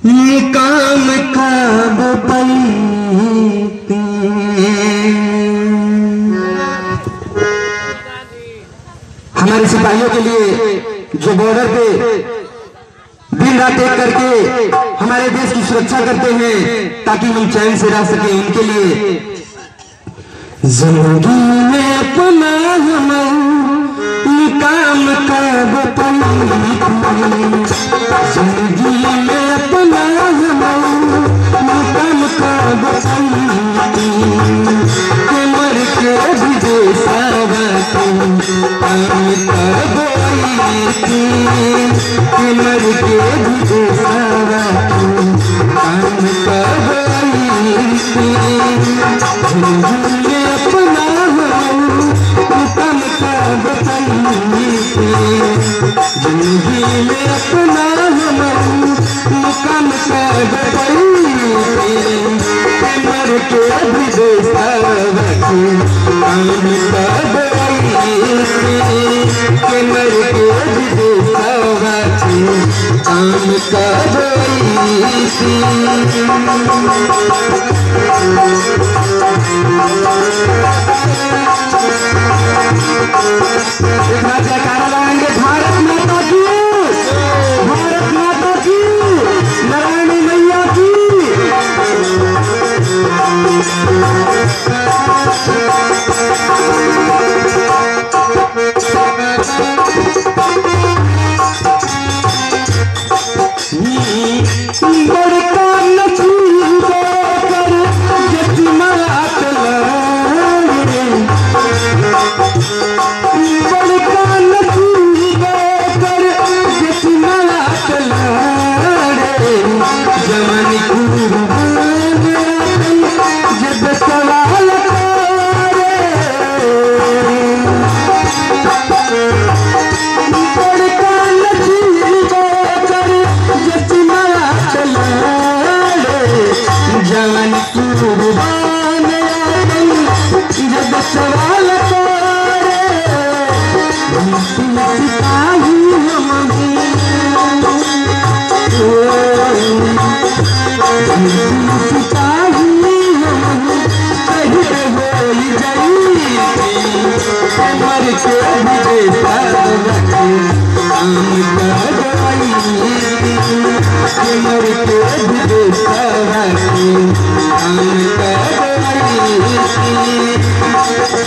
ये काम कब पैते हमारे सिपाहियों के लिए जो बॉर्डर पे दिन रात एक करके हमारे देश की सुरक्षा करते हैं ताकि हम चैन से रह सके, उनके लिए जिंदगी में अपना हम काम कब पैते, जिंदगी में अपना हम काम कब पैते, मर के भी देसावा काम कब पैते, मर के भी देसावा काम कब पैते, जिंदगी में अपना काम कब पैते, जिंदगी में अपना काम कब पैते, मर के भी देसावा काम कब पैते, मर के भी देसावा काम कब जयकारा लगाएंगे। भारत माता की, भारत माता की, नारायणी मैया की। बड़का नसीब कर जसमत लागे, बड़का नसीब कर जसमत लागे, जमन कुर्बान जब सवाल करे, बड़का नसीब कर जसमत लागे, जमन कुर्बान जब सवाल करे, सिपाही हम सिपाही हम शहीद हो जाइए, मर के भी देसावा काम कब पैते, मर के भी देसावा काम कब पैते।